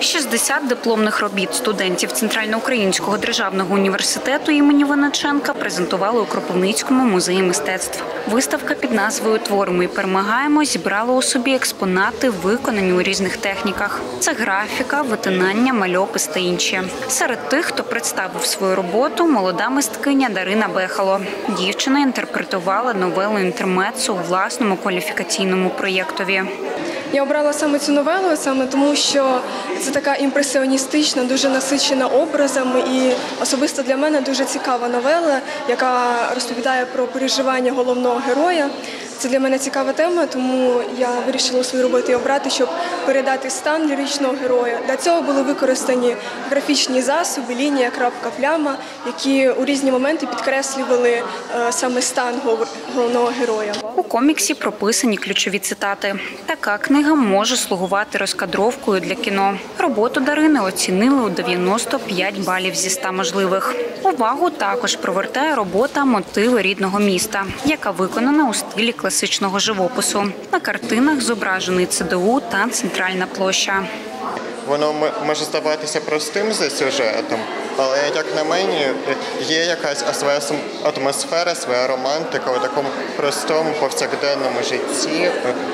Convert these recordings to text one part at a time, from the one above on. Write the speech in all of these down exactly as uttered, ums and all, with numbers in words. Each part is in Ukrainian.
шістдесят дипломних робіт студентів Центральноукраїнського державного університету імені Винниченка презентували у Кропивницькому музеї мистецтв. Виставка під назвою «Творимо і перемагаємо» зібрала у собі експонати, виконані у різних техніках. Це графіка, витинання, мальопис та інші. Серед тих, хто представив свою роботу, молода мисткиня Дарина Бехало. Дівчина інтерпретувала новелу «Інтермеццо» у власному кваліфікаційному проєктові. Я обрала саме цю новелу, саме тому, що це така імпресіоністична, дуже насичена образами і особисто для мене дуже цікава новела, яка розповідає про переживання головного героя. Це для мене цікава тема, тому я вирішила у своїй роботі обрати, щоб передати стан ліричного героя. Для цього були використані графічні засоби, лінія, крапка, пляма, які у різні моменти підкреслювали саме стан головного героя. У коміксі прописані ключові цитати. Така книга може слугувати розкадровкою для кіно. Роботу Дарини оцінили у дев'яносто п'ять балів зі ста можливих. Увагу також привертає робота «Мотиви рідного міста», яка виконана у стилі класичного живопису. На картинах зображений ЦДУ та центральна площа. Воно може здаватися простим за сюжетом, але, як на мене, є якась своя атмосфера, своя романтика у такому простому повсякденному житті,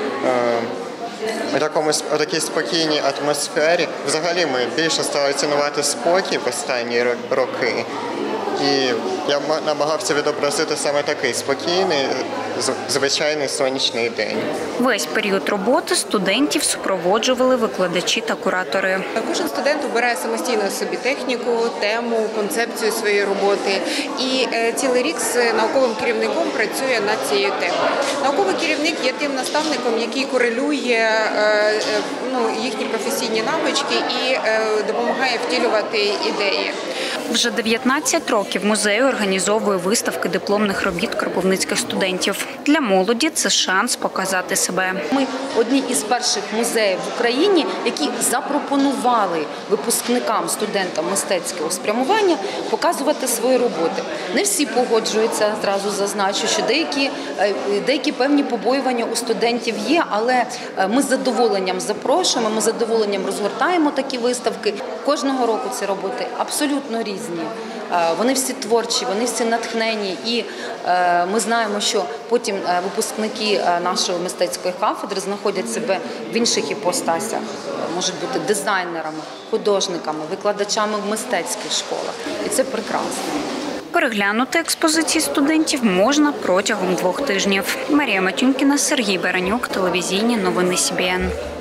у такому, у такій спокійній атмосфері. Взагалі ми більше стали цінувати спокій в останні роки. І я намагався відобразити саме такий спокійний, звичайний сонячний день. Весь період роботи студентів супроводжували викладачі та куратори. Кожен студент обирає самостійно собі техніку, тему, концепцію своєї роботи. І цілий рік з науковим керівником працює над цією темою. Науковий керівник є тим наставником, який корелює ну, їхні професійні навички і допомагає втілювати ідеї. Вже дев'ятнадцять років музей організовує виставки дипломних робіт кропивницьких студентів. Для молоді це шанс показати себе. Ми одні із перших музеїв в Україні, які запропонували випускникам, студентам мистецького спрямування показувати свої роботи. Не всі погоджуються, зразу зазначу, що деякі, деякі певні побоювання у студентів є, але ми з задоволенням запрошуємо, ми з задоволенням розгортаємо такі виставки. Кожного року ці роботи абсолютно різні. Вони всі творчі, вони всі натхнені, і ми знаємо, що потім випускники нашої мистецької кафедри знаходять себе в інших іпостасях. Можуть бути дизайнерами, художниками, викладачами в мистецьких школах. І це прекрасно. Переглянути експозиції студентів можна протягом двох тижнів. Марія Матюнькіна, Сергій Баранюк, телевізійні новини Сі Бі Ен.